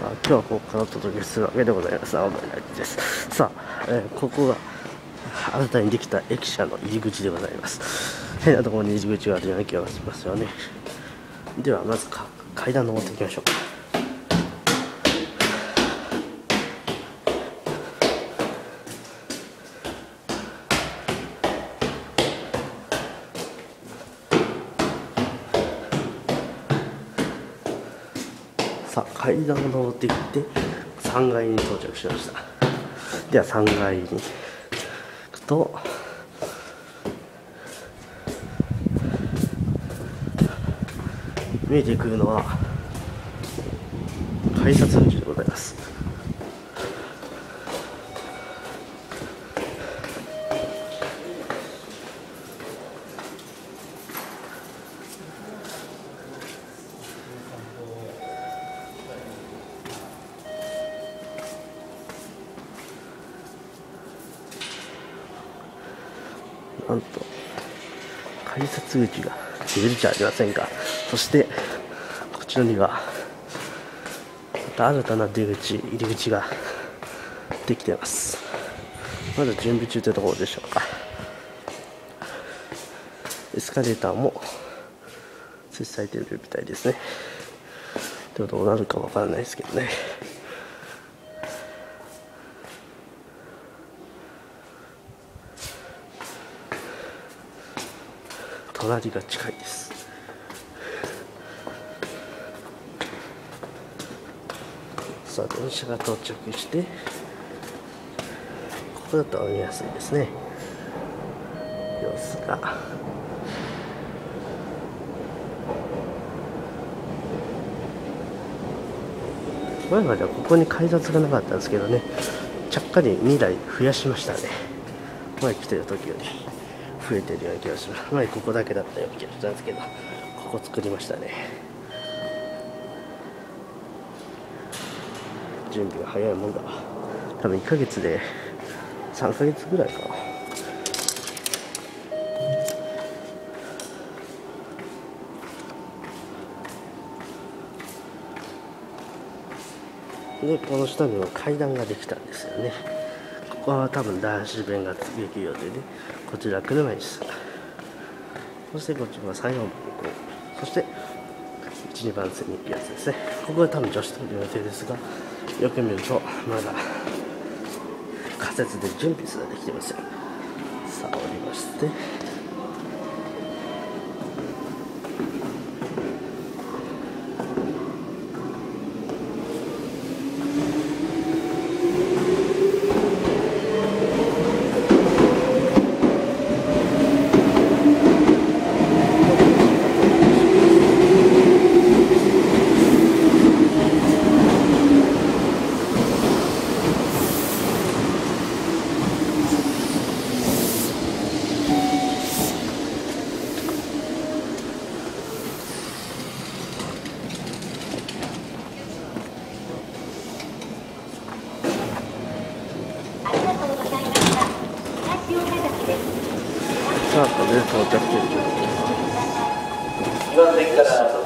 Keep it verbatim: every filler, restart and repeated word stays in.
今日はここからお届けするわけでございます。青森ライブです。さあ、えー、ここが新たにできた駅舎の入り口でございます。変なところに入り口があるような気がしますよね。ではまずか階段登っていきましょうか。さあ階段を登っていってさんがいに到着しました。ではさんがいに行くと見えてくるのは改札口でございます。なんと改札口が出るじゃありませんか。そしてこちらにはまた新たな出口入り口ができています。まだ準備中というところでしょうか。エスカレーターも設置されているみたいですね。でもどうなるかわからないですけどね。隣が近いです。さあ電車が到着して、ここだと見やすいですね。様子が前まではここに改札がなかったんですけどね、ちゃっかりにだい増やしましたね。前来てる時より増えてるような気がします。前ここだけだったような気がしたんですけど、ここ作りましたね。準備が早いもんだわ。多分いっかげつでさんかげつぐらいか。でこの下にも階段ができたんですよね。ここは多分男子弁ができる予定で、こちら車椅子、そしてこっちはさん、よんばんこう、そしていち、にばん線に行くやつですね。ここは多分女子トイレの予定ですが、よく見るとまだ仮設で準備すらできてますよ。さあ降りまして、さあこれで到着ということです。